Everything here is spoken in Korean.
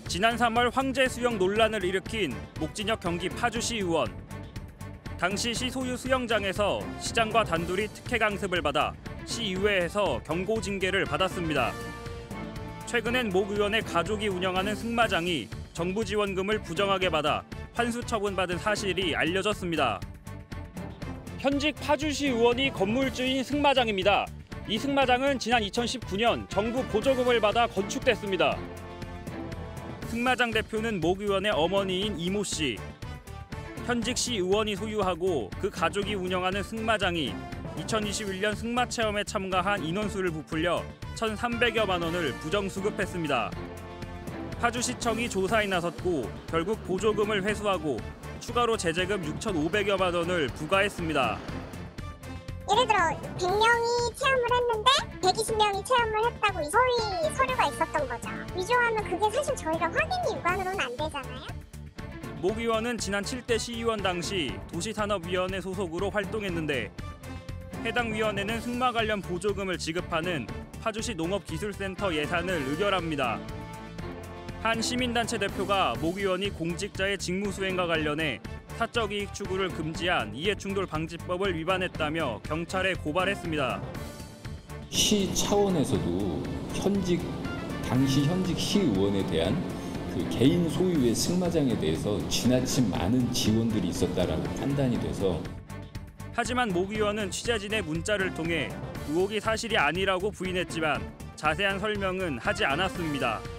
지난 3월 황제 수영 논란을 일으킨 목진혁 경기 파주시 의원. 당시 시 소유 수영장에서 시장과 단둘이 특혜 강습을 받아 시의회에서 경고 징계를 받았습니다. 최근엔 목 의원의 가족이 운영하는 승마장이 정부 지원금을 부정하게 받아 환수 처분받은 사실이 알려졌습니다. 현직 파주시 의원이 건물주인 승마장입니다. 이 승마장은 지난 2019년 정부 보조금을 받아 건축됐습니다. 승마장 대표는 목 의원의 어머니인 이모 씨. 현직 시 의원이 소유하고 그 가족이 운영하는 승마장이 2021년 승마 체험에 참가한 인원수를 부풀려 1,300여만 원을 부정수급했습니다. 파주시청이 조사에 나섰고 결국 보조금을 회수하고 추가로 제재금 6,500여만 원을 부과했습니다. 예를 들어 100명이 체험을 했는데 120명이 체험을 했다고 소위 서류가 있었던 거죠. 위조하면 그게 사실 저희가 확인 유관으로는 안 되잖아요. 목 의원은 지난 7대 시의원 당시 도시산업위원회 소속으로 활동했는데 해당 위원회는 승마 관련 보조금을 지급하는 파주시 농업기술센터 예산을 의결합니다. 한 시민단체 대표가 목 의원이 공직자의 직무수행과 관련해 사적 이익 추구를 금지한 이해충돌방지법을 위반했다며 경찰에 고발했습니다. 시 차원에서도 당시 현직 시의원에 대한 그 개인 소유의 승마장에 대해서 지나친 많은 지원들이 있었다라고 판단이 돼서 하지만 목 의원은 취재진의 문자를 통해 의혹이 사실이 아니라고 부인했지만 자세한 설명은 하지 않았습니다.